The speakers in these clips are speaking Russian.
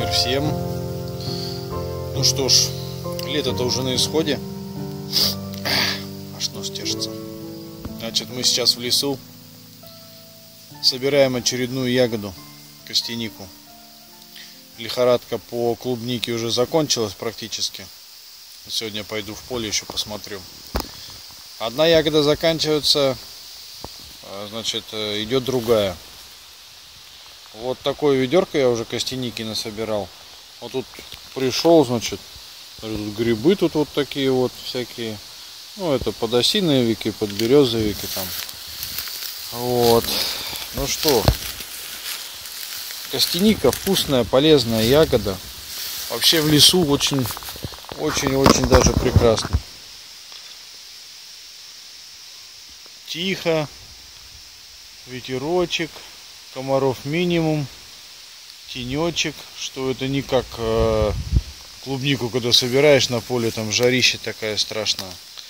мир всем. Ну что ж, лето-то уже на исходе. Аж нос тешится. Значит, мы сейчас в лесу собираем очередную ягоду, костянику. Лихорадка по клубнике уже закончилась практически. Сегодня пойду в поле еще посмотрю. Одна ягода заканчивается, значит, идет другая. Вот такое ведерко я уже костяники насобирал. Вот тут пришел, значит, тут грибы тут вот такие вот всякие. Ну, это подосиновики, подберезовики там. Вот. Ну что, костяника вкусная, полезная ягода. Вообще в лесу очень даже прекрасно. Тихо, ветерочек, комаров минимум, тенечек, что это не как клубнику, когда собираешь на поле, там жарище такая страшная.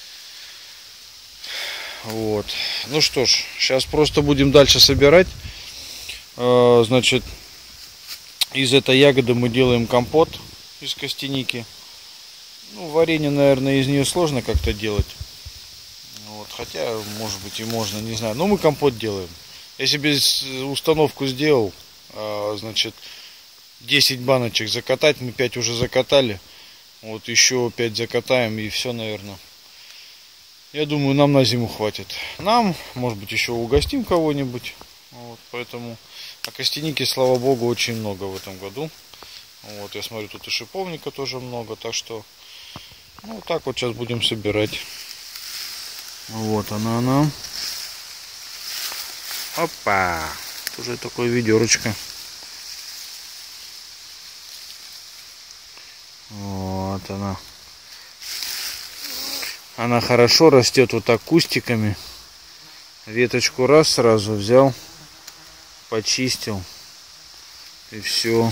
Вот. Ну что ж, сейчас просто будем дальше собирать. Значит, из этой ягоды мы делаем компот из костяники. Ну, варенье, наверное, из нее сложно как-то делать. Вот, хотя, может быть, и можно, не знаю. Но мы компот делаем. Я себе установку сделал, значит, 10 баночек закатать. Мы 5 уже закатали. Вот еще 5 закатаем и все, наверное. Я думаю, нам на зиму хватит. Нам, может быть, еще угостим кого-нибудь. Вот, поэтому, а костяники, слава богу, очень много в этом году. Вот, я смотрю, тут и шиповника тоже много. Так что, ну, так вот сейчас будем собирать. Вот она. Опа! Уже такое ведерочко. Вот она. Она хорошо растет вот так кустиками. Веточку раз сразу взял, почистил. И все.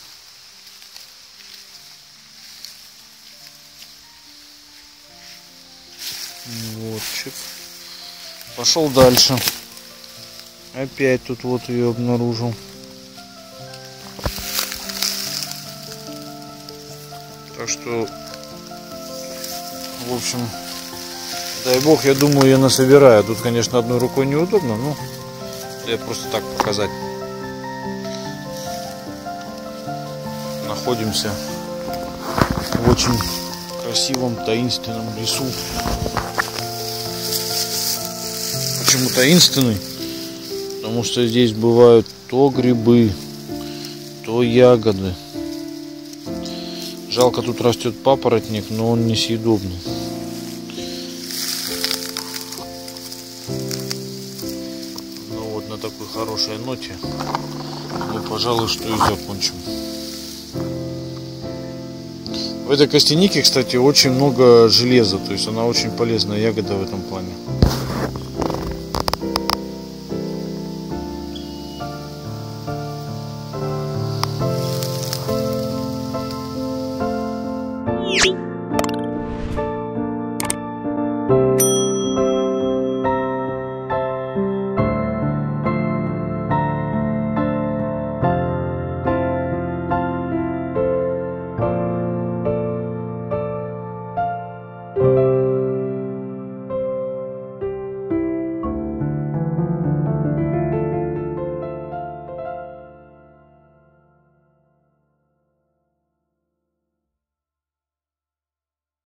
Вот, чик. Пошел дальше. Опять тут вот ее обнаружил. Так что, в общем, дай бог, я думаю, я насобираю. Тут, конечно, одной рукой неудобно, но я просто так показать. Находимся в очень красивом таинственном лесу. Почему таинственный? Потому что здесь бывают то грибы, то ягоды. Жалко, тут растет папоротник, но он несъедобный. Ну вот на такой хорошей ноте мы, пожалуй, что и закончим. В этой костянике, кстати, очень много железа, то есть она очень полезная ягода в этом плане.